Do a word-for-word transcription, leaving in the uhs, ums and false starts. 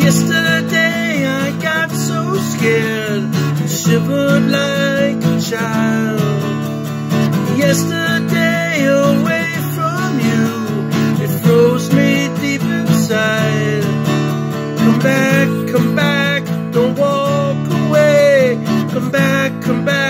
Yesterday I got so scared, shivered like a child. Yesterday away from you, it froze me deep inside. Come back, come back, don't walk away. Come back, come back.